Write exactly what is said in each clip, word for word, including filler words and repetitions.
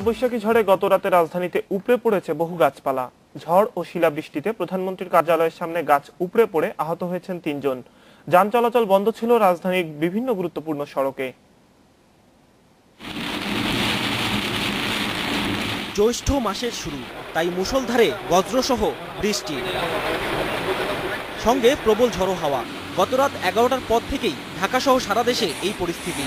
কালবৈশাখী ঝড়ে গত রাতে রাজধানীতে উপড়ে পড়েছে বহু গাছপালা। ঝড় ও শিলাবৃষ্টিতে প্রধানমন্ত্রীর কার্যালয়ের সামনে গাছ উপড়ে পড়ে আহত হয়েছেন তিনজন। যান চলাচল বন্ধ ছিল রাজধানীর বিভিন্ন গুরুত্বপূর্ণ সড়কে। জ্যৈষ্ঠ মাসের শুরু, তাই মুষলধারে বজ্রসহ বৃষ্টি, সঙ্গে প্রবল ঝড়ো হাওয়া। গতরাত এগারোটার পর থেকেই ঢাকাসহ সারা দেশে এই পরিস্থিতি।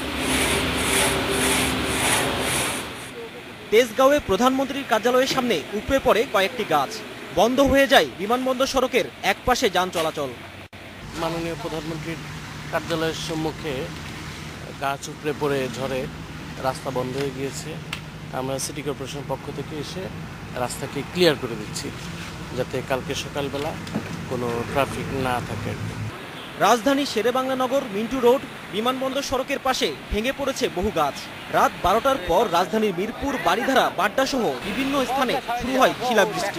তেজগাঁওয়ে প্রধানমন্ত্রীর কার্যালয়ের সামনে উপড়ে পড়ে কয়েকটি গাছ। বন্ধ হয়ে যায় বিমানবন্দর সড়কের একপাশে যান চলাচল। মাননীয় প্রধানমন্ত্রীর কার্যালয়ের সম্মুখে গাছ উপড়ে পড়ে ঝড়ে রাস্তা বন্ধ হয়ে গিয়েছে। আমরা সিটি কর্পোরেশন পক্ষ থেকে এসে রাস্তাকে ক্লিয়ার করে দিচ্ছি, যাতে কালকে সকালবেলা কোনো ট্রাফিক না থাকে। রাজধানী শেরেবাংলানগর মিন্টু রোড বিমানবন্দর সড়কের পাশে ভেঙে পড়েছে বহু গাছ। রাত বারোটার পর রাজধানীর মিরপুর, বারিধারা, বাড্ডা সহ বিভিন্ন স্থানে শুরু হয় শিলাবৃষ্টি।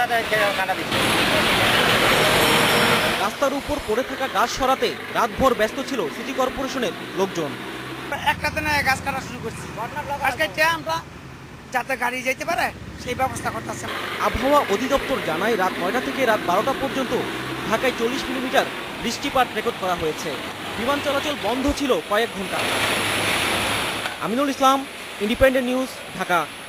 রাস্তার উপর পড়ে থাকা গাছ সরাতে রাতভর ব্যস্ত ছিল সিটি কর্পোরেশনের লোকজন। একটা দিনে গাছ কাটা শুরু করছি, আমরা যাতে গাড়ি যেতে পারে সেই ব্যবস্থা করতেছে। আবহাওয়া অধিদপ্তর জানায় রাত নয়টা থেকে রাত বারোটা পর্যন্ত ঢাকায় চল্লিশ মিলিমিটার বৃষ্টিপাত রেকর্ড করা হয়েছে। বিমান চলাচল বন্ধ ছিল কয়েক ঘন্টা। Aminul Islam, Independent News, Dhaka.